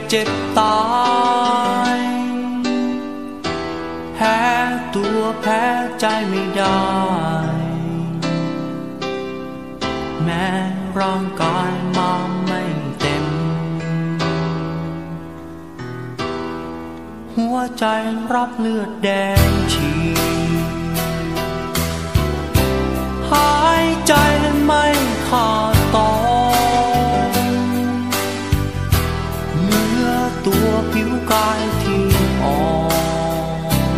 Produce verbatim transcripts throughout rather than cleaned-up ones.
เจ็บตายแพ้ตัวแพ้ใจไม่ได้แม้ร่างกายมาไม่เต็มหัวใจรับเลือดแดงฉีดหายใจไม่ขาดตอนเนื้อตัวผิวกายที่อ่อน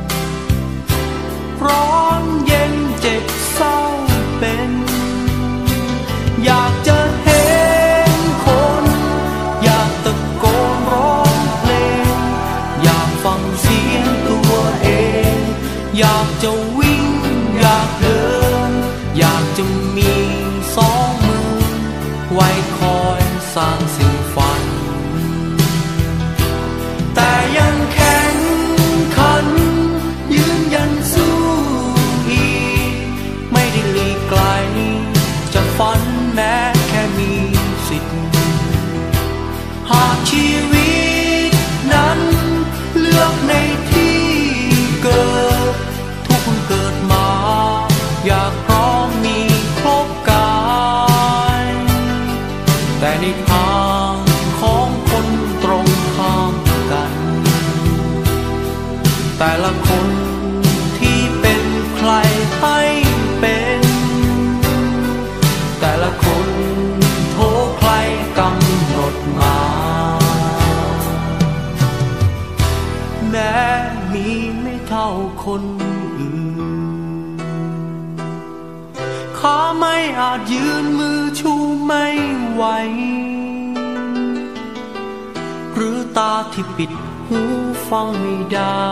ร้อนเย็นเจ็บเศร้าเป็นอยากจะเห็นคนอยากตะโกนร้องเพลงอยากฟังเสียงตัวเองอยากจะวิ่งอยากเดินอยากจะมีสองมือไว้คอยสร้างสิ่งฝันแต่ยังแข็งขันยืนยันสู้อีกไม่ได้หลีกไกลจะฝันแม้แค่มีสิทธิ์หากชีวิตนั้นเลือกในที่เกิดทุกคนเกิดมาอยากพร้อมมีครบกายแต่ในทางของคนตรงข้ามกันแต่ละคนที่เป็นใครให้เป็นแต่ละคนโทษใครกำหนดมาแม้มีไม่เท่าคนอื่นขาไม่อาจยืนมือชูไม่ไหวหรือตาที่ปิดหูฟังไม่ได้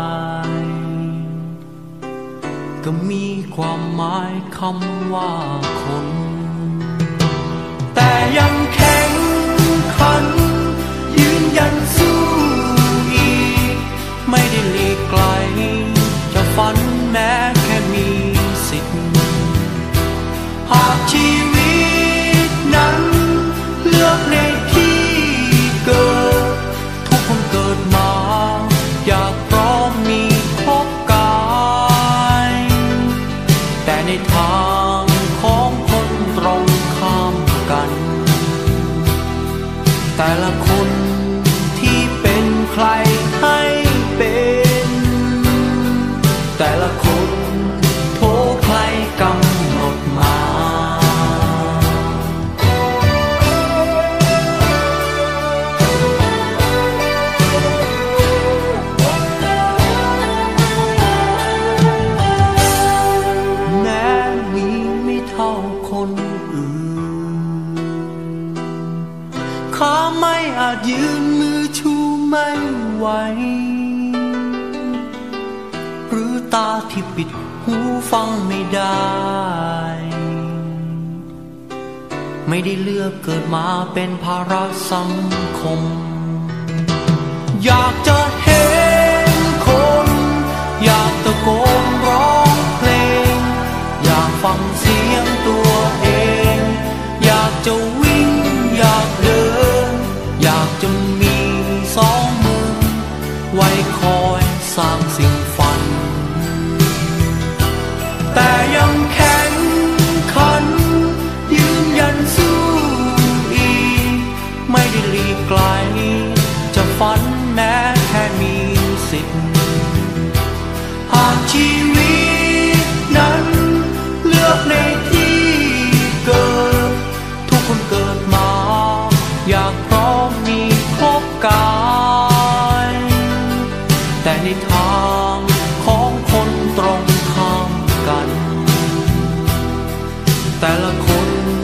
ก็มีความหมายคำว่าคนแต่ยังแข็งขันยืนยันสู้อีกไม่ได้หลีกไกลจะฝันแม้แค่มีสิทธิ์หากชีวิตนั้นเลือกในที่เกิดทุกคนเกิดมาอยากพร้อมมีครบกายแต่ในทางของคนตรงข้ามกันแต่ละคนที่เป็นใครให้เป็นแต่ละคนโทษใครกำหนดมาแม้มีไม่เท่าคนอื่นขาไม่อาจยืนมือชูไม่ไหวหรือตาที่ปิดหูฟังไม่ได้ไม่ได้เลือกเกิดมาเป็นภาระสังคมอยากจะเห็นคนอยากตะโกนร้องเพลงอยากฟังเสียงตัวเองอยากจะวิ่งอยากเดินอยากจะมีสองมือไว้คอยสร้างสิ่งฝันแต่ยังแข็งขันยืนยันสู้อีกไม่ได้หลีกไกลจะฝันแม้แค่มีสิทธิ์หากชีวิตนั้นเลือกในที่เกิดทุกคนเกิดมาอยากพร้อมมีครบกายแต่ในทางของคนตรงข้ามกันแต่ละคน